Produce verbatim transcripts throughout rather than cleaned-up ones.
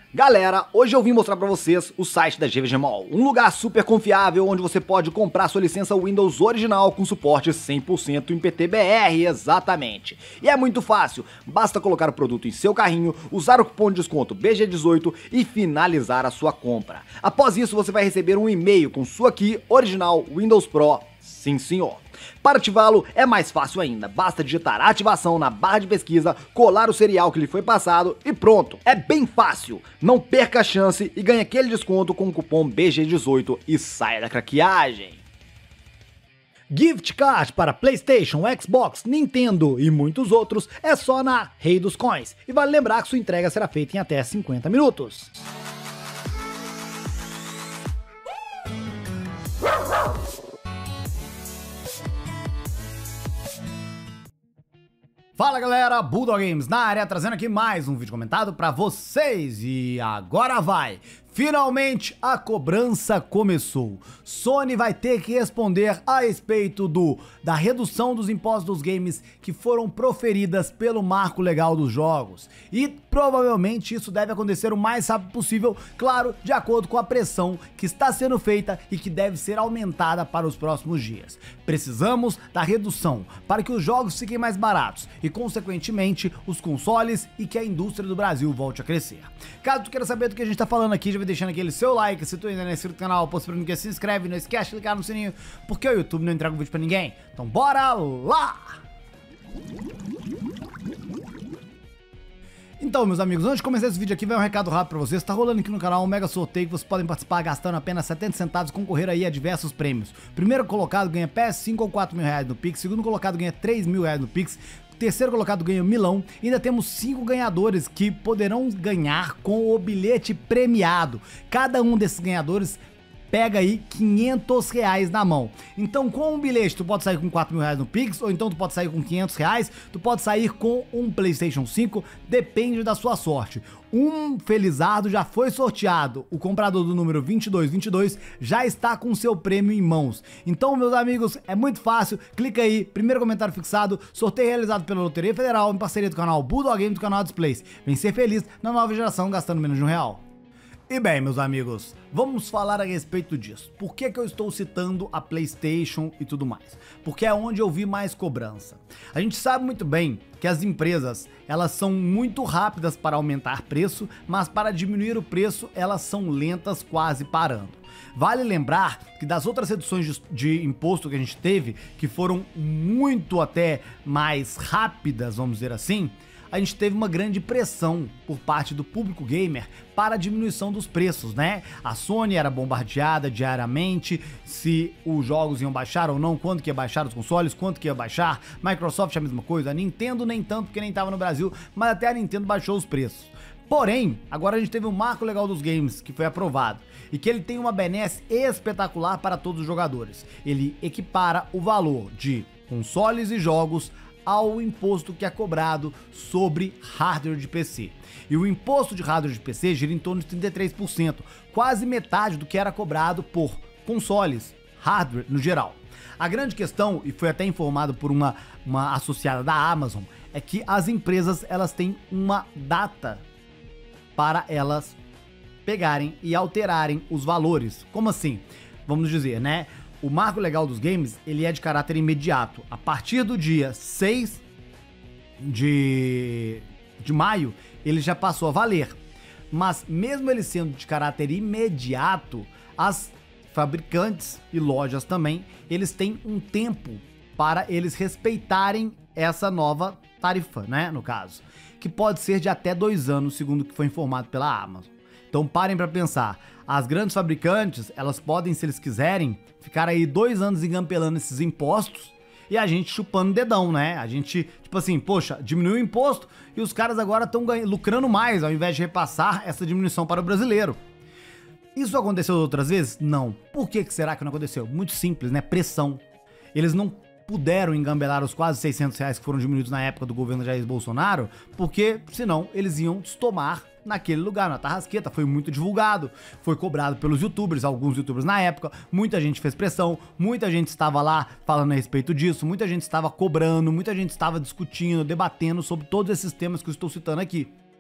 Galera, hoje eu vim mostrar pra vocês o site da G V G Mall, um lugar super confiável onde você pode comprar sua licença Windows original com suporte cem por cento em P T B R, exatamente. E é muito fácil, basta colocar o produto em seu carrinho, usar o cupom de desconto B G dezoito e finalizar a sua compra. Após isso você vai receber um e-mail com sua key original Windows Pro, sim senhor. Para ativá-lo é mais fácil ainda, basta digitar ativação na barra de pesquisa, colar o serial que lhe foi passado e pronto. É bem fácil, não perca a chance e ganhe aquele desconto com o cupom B G dezoito e saia da craqueagem. Gift Card para PlayStation, Xbox, Nintendo e muitos outros é só na Rei dos Coins. E vale lembrar que sua entrega será feita em até cinquenta minutos. Fala galera, Bulldog Games na área, trazendo aqui mais um vídeo comentado pra vocês. E agora vai! Finalmente a cobrança começou. Sony vai ter que responder a respeito do, da redução dos impostos dos games que foram proferidas pelo marco legal dos jogos. E provavelmente isso deve acontecer o mais rápido possível, claro, de acordo com a pressão que está sendo feita e que deve ser aumentada para os próximos dias. Precisamos da redução para que os jogos fiquem mais baratos e, consequentemente, os consoles e que a indústria do Brasil volte a crescer. Caso tu queira saber do que a gente está falando aqui, já vai deixando aquele seu like, se tu ainda não é inscrito no canal, possivelmente que se inscreve, não esquece de clicar no sininho, porque o YouTube não entrega um vídeo pra ninguém. Então bora lá! Então, meus amigos, antes de começar esse vídeo aqui, vai um recado rápido pra vocês. Tá rolando aqui no canal um mega sorteio que vocês podem participar gastando apenas setenta centavos e concorrer aí a diversos prêmios. Primeiro colocado ganha P S cinco ou quatro mil reais no Pix, segundo colocado ganha três mil reais no Pix, terceiro colocado ganha milão, e ainda temos cinco ganhadores que poderão ganhar com o bilhete premiado. Cada um desses ganhadores pega aí quinhentos reais na mão. Então com um bilhete tu pode sair com quatro mil reais no Pix, ou então tu pode sair com quinhentos reais, tu pode sair com um PlayStation cinco, depende da sua sorte. Um felizardo já foi sorteado, o comprador do número vinte e dois vinte e dois já está com seu prêmio em mãos. Então, meus amigos, é muito fácil, clica aí, primeiro comentário fixado, sorteio realizado pela Loteria Federal em parceria do canal Bulldog Games e do canal Displays. Vem ser feliz na nova geração gastando menos de um real. E bem, meus amigos, vamos falar a respeito disso. Por que que eu estou citando a PlayStation e tudo mais? Porque é onde eu vi mais cobrança. A gente sabe muito bem que as empresas, elas são muito rápidas para aumentar preço, mas para diminuir o preço, elas são lentas, quase parando. Vale lembrar que das outras reduções de, de imposto que a gente teve, que foram muito até mais rápidas, vamos dizer assim, a gente teve uma grande pressão por parte do público gamer para a diminuição dos preços, né? A Sony era bombardeada diariamente se os jogos iam baixar ou não, quanto que ia baixar os consoles, quanto que ia baixar. Microsoft a mesma coisa, a Nintendo nem tanto porque nem estava no Brasil, mas até a Nintendo baixou os preços. Porém, agora a gente teve um marco legal dos games que foi aprovado e que ele tem uma benesse espetacular para todos os jogadores. Ele equipara o valor de consoles e jogos ao imposto que é cobrado sobre hardware de P C. E o imposto de hardware de P C gira em torno de trinta e três por cento, quase metade do que era cobrado por consoles, hardware no geral. A grande questão, e foi até informado por uma, uma associada da Amazon, é que as empresas elas têm uma data para elas pegarem e alterarem os valores. Como assim? Vamos dizer, né? O marco legal dos games, ele é de caráter imediato. A partir do dia seis de, de maio, ele já passou a valer. Mas mesmo ele sendo de caráter imediato, as fabricantes e lojas também, eles têm um tempo para eles respeitarem essa nova tarifa, né, no caso. Que pode ser de até dois anos, segundo o que foi informado pela Amazon. Então parem para pensar, as grandes fabricantes, elas podem, se eles quiserem, ficar aí dois anos engampelando esses impostos e a gente chupando o dedão, né? A gente, tipo assim, poxa, diminuiu o imposto e os caras agora estão lucrando mais ao invés de repassar essa diminuição para o brasileiro. Isso aconteceu outras vezes? Não. Por que que será que não aconteceu? Muito simples, né? Pressão. Eles não puderam engambelar os quase seiscentos reais que foram diminuídos na época do governo Jair Bolsonaro, porque senão eles iam tomar naquele lugar, na Tarrasqueta. Foi muito divulgado, foi cobrado pelos youtubers, alguns youtubers na época, muita gente fez pressão, muita gente estava lá falando a respeito disso, muita gente estava cobrando, muita gente estava discutindo, debatendo sobre todos esses temas que eu estou citando aqui.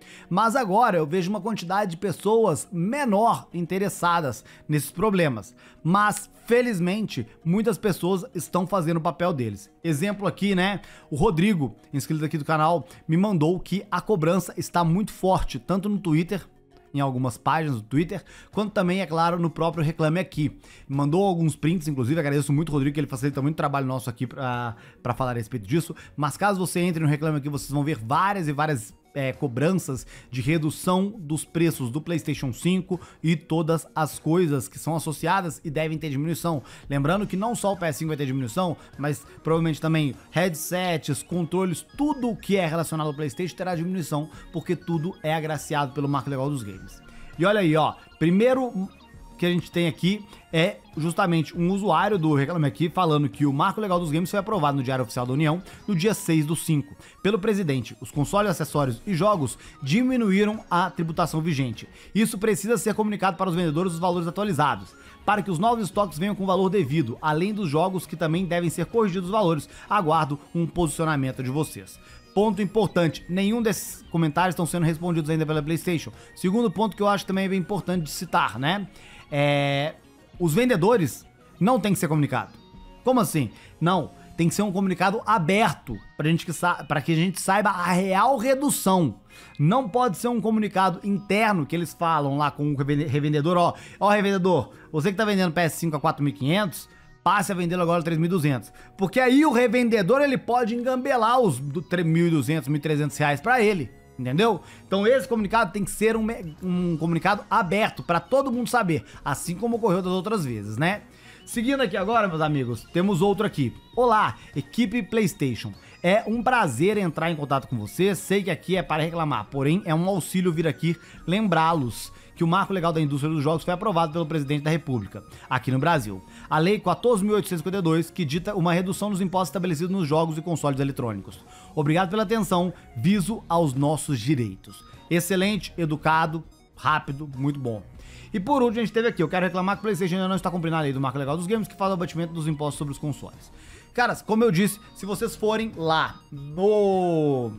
Mas agora eu vejo uma quantidade de pessoas menor interessadas nesses problemas. Mas, felizmente, muitas pessoas estão fazendo o papel deles. Exemplo aqui, né? O Rodrigo, inscrito aqui do canal, me mandou que a cobrança está muito forte, tanto no Twitter, em algumas páginas do Twitter, quanto também, é claro, no próprio Reclame Aqui. Mandou alguns prints, inclusive, agradeço muito o Rodrigo, que ele facilita muito trabalho nosso aqui pra, pra falar a respeito disso, mas caso você entre no Reclame Aqui, vocês vão ver várias e várias é, cobranças de redução dos preços do PlayStation cinco e todas as coisas que são associadas e devem ter diminuição. Lembrando que não só o P S cinco vai ter diminuição, mas provavelmente também headsets, controles, tudo o que é relacionado ao PlayStation terá diminuição, porque tudo é agraciado pelo Marco Legal dos Games. E olha aí, ó, primeiro que a gente tem aqui é justamente um usuário do Reclame Aqui falando que o Marco Legal dos Games foi aprovado no Diário Oficial da União no dia seis do cinco. Pelo presidente, os consoles, acessórios e jogos diminuíram a tributação vigente. Isso precisa ser comunicado para os vendedores os valores atualizados, para que os novos estoques venham com o valor devido, além dos jogos que também devem ser corrigidos os valores. Aguardo um posicionamento de vocês. Ponto importante, nenhum desses comentários estão sendo respondidos ainda pela PlayStation. Segundo ponto que eu acho também é bem importante de citar, né? É... Os vendedores não tem que ser comunicado. Como assim? Não, tem que ser um comunicado aberto pra gente que para que a gente saiba a real redução. Não pode ser um comunicado interno que eles falam lá com o revendedor, ó, ó revendedor, você que tá vendendo P S cinco a quatro mil e quinhentos, passe a vendê-lo agora a três mil e duzentos. Porque aí o revendedor ele pode engambelar os mil e duzentos, mil e trezentos reais pra ele. Entendeu? Então esse comunicado tem que ser um, um comunicado aberto para todo mundo saber, assim como ocorreu das outras vezes, né? Seguindo aqui agora, meus amigos, temos outro aqui. Olá, equipe PlayStation. É um prazer entrar em contato com você, sei que aqui é para reclamar, porém é um auxílio vir aqui lembrá-los que o Marco Legal da Indústria dos Jogos foi aprovado pelo Presidente da República, aqui no Brasil. A Lei quatorze mil oitocentos e cinquenta e dois, que dita uma redução dos impostos estabelecidos nos jogos e consoles eletrônicos. Obrigado pela atenção, viso aos nossos direitos. Excelente, educado, rápido, muito bom. E por último, a gente teve aqui, eu quero reclamar que o PlayStation ainda não está cumprindo a lei do Marco Legal dos Games, que faz o abatimento dos impostos sobre os consoles. Caras, como eu disse, se vocês forem lá no...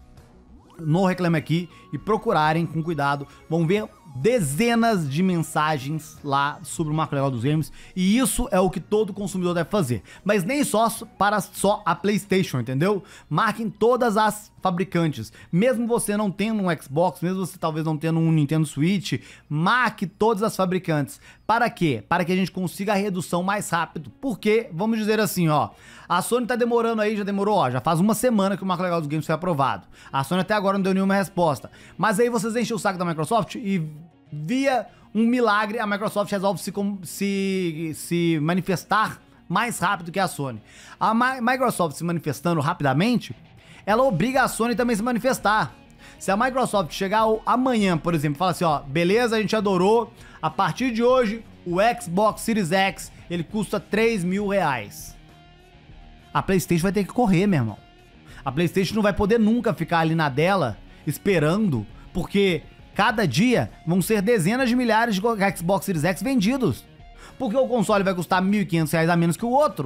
no Reclame Aqui e procurarem com cuidado, vão ver dezenas de mensagens lá sobre o Marco Legal dos Games, e isso é o que todo consumidor deve fazer, mas nem só para só a PlayStation, entendeu? Marquem todas as fabricantes, mesmo você não tendo um Xbox, mesmo você talvez não tendo um Nintendo Switch, marque todas as fabricantes. Para quê? Para que a gente consiga a redução mais rápido, porque, vamos dizer assim, ó, a Sony tá demorando aí, já demorou, ó, já faz uma semana que o Marco Legal dos Games foi aprovado. A Sony até agora não deu nenhuma resposta, mas aí vocês enchem o saco da Microsoft e via um milagre a Microsoft resolve se, se, se manifestar mais rápido que a Sony. A Ma Microsoft se manifestando rapidamente, ela obriga a Sony também a se manifestar. Se a Microsoft chegar amanhã, por exemplo, e falar assim, ó, beleza, a gente adorou, a partir de hoje o Xbox Series X, ele custa três mil reais. A PlayStation vai ter que correr, meu irmão. A PlayStation não vai poder nunca ficar ali na dela, esperando, porque cada dia vão ser dezenas de milhares de Xbox Series X vendidos. Porque o console vai custar mil e quinhentos reais a menos que o outro.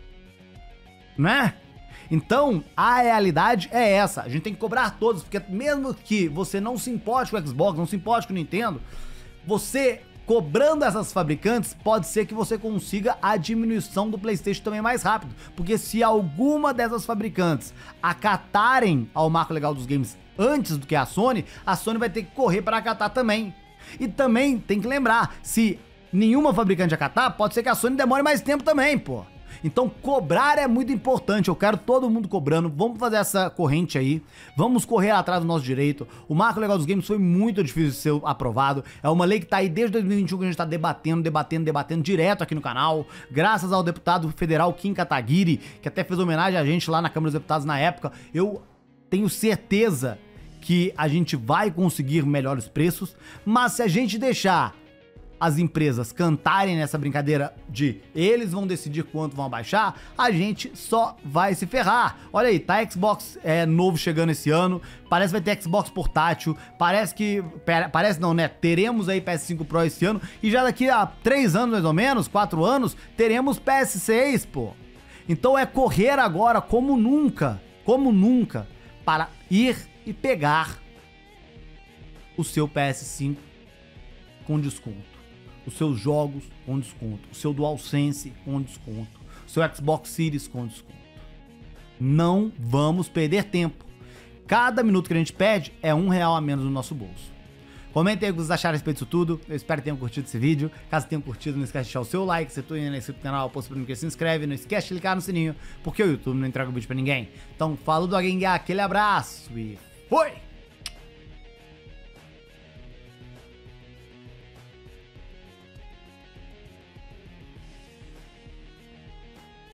Né? Então, a realidade é essa. A gente tem que cobrar todos, porque mesmo que você não se importe com o Xbox, não se importe com o Nintendo, você cobrando essas fabricantes, pode ser que você consiga a diminuição do PlayStation também mais rápido. Porque se alguma dessas fabricantes acatarem ao Marco Legal dos Games antes do que a Sony, a Sony vai ter que correr para acatar também. E também tem que lembrar, se nenhuma fabricante acatar, pode ser que a Sony demore mais tempo também, pô. Então cobrar é muito importante, eu quero todo mundo cobrando, vamos fazer essa corrente aí, vamos correr atrás do nosso direito. O Marco Legal dos Games foi muito difícil de ser aprovado, é uma lei que tá aí desde dois mil e vinte e um que a gente tá debatendo, debatendo, debatendo direto aqui no canal, graças ao deputado federal Kim Kataguiri, que até fez homenagem a gente lá na Câmara dos Deputados na época. Eu tenho certeza que a gente vai conseguir melhores preços, mas se a gente deixar as empresas cantarem nessa brincadeira de eles vão decidir quanto vão abaixar, a gente só vai se ferrar. Olha aí, tá Xbox é, novo chegando esse ano, parece que vai ter Xbox portátil, parece que, parece não, né, teremos aí P S cinco Pro esse ano, e já daqui a três anos mais ou menos, quatro anos, teremos P S seis, pô. Então é correr agora como nunca, como nunca, para ir e pegar o seu P S cinco com desconto, os seus jogos com desconto, o seu DualSense com desconto, o seu Xbox Series com desconto. Não vamos perder tempo. Cada minuto que a gente perde é um real a menos no nosso bolso. Comentem aí o que vocês acharam a respeito disso tudo. Eu espero que tenham curtido esse vídeo. Caso tenham curtido, não esquece de deixar o seu like. Se tu ainda não é inscrito no canal, posto pra mim que se inscreve. Não esquece de clicar no sininho, porque o YouTube não entrega o vídeo pra ninguém. Então, falo do Agengar, aquele abraço e foi!